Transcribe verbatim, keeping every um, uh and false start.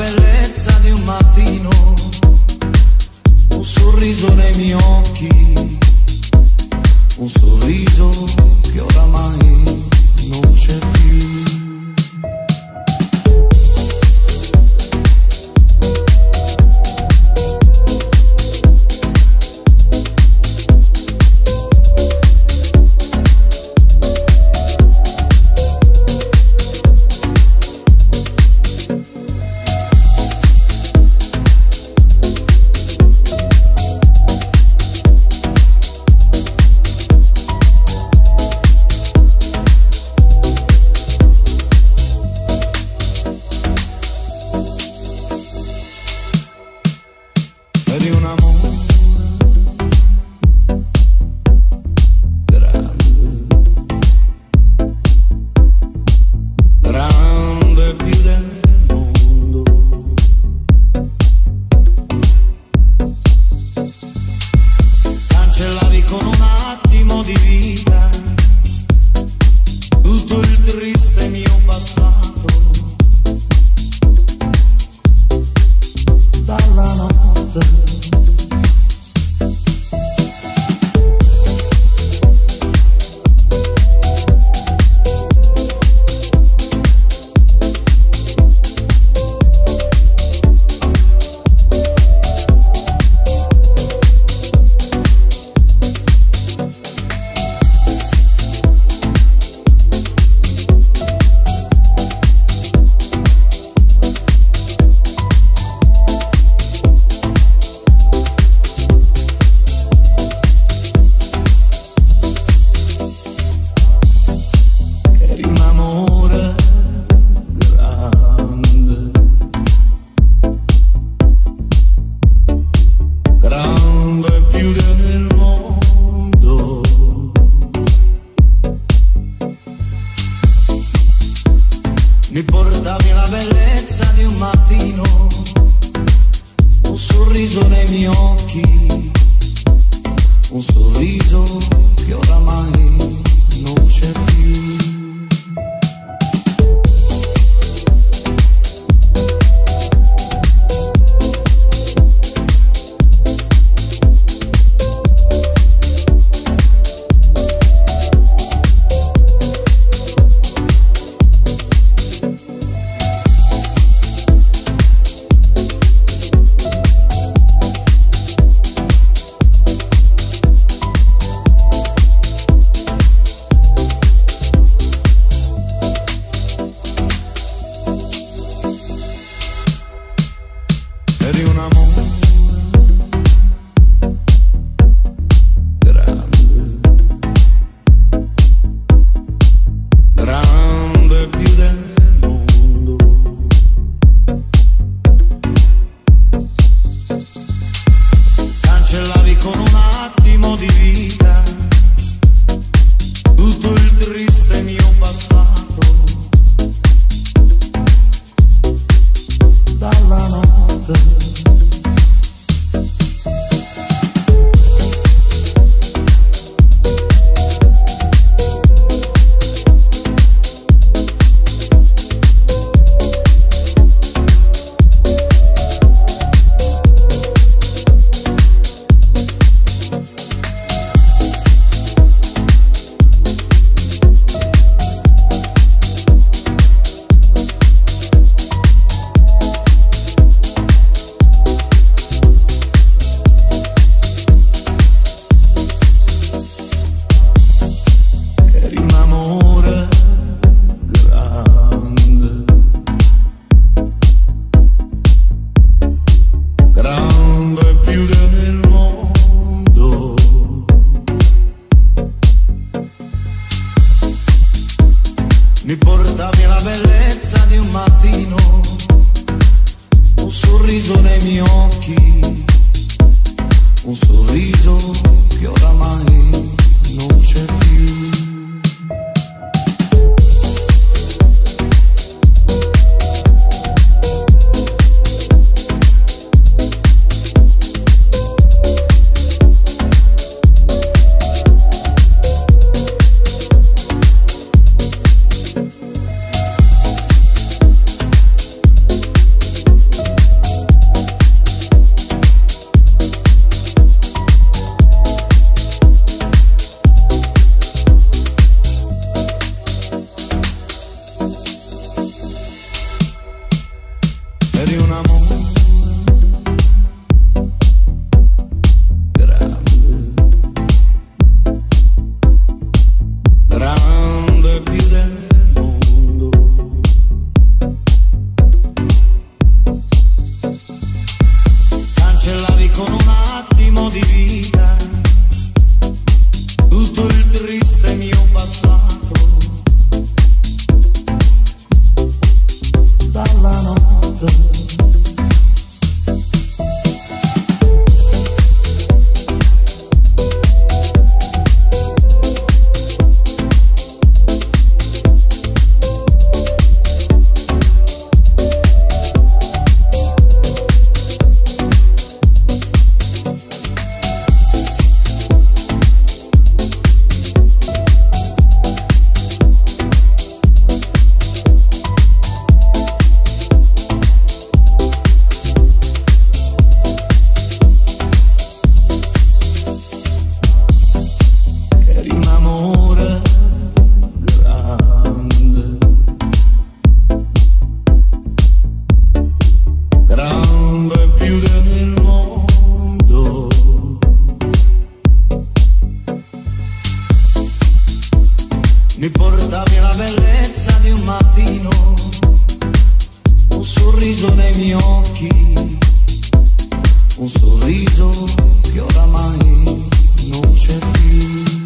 bellezza di un mattino, un sorriso nei miei occhi, un sorriso che oramai non c'è più. Eri un amore grande, grande più del mondo. Cancellavi con un attimo di vita tutto il triste mio passato. Dalla notte mi portavi la bellezza di un mattino, un sorriso nei miei occhi, un sorriso che oramai non c'è più. Eri un amore grande, grande più del mondo. Cancellavi con un attimo di vita tutto il triste mio passato. Dalla notte mi portavi la bellezza di un mattino, un sorriso nei miei occhi, un sorriso che oramai non c'è più. eri un amore grande, grande più del mondo. Cancellavi con un attimo di vita tutto il triste mio passato. Dalla notte mi portavi la bellezza di un mattino, un sorriso nei miei occhi, un sorriso che oramai non c'è più.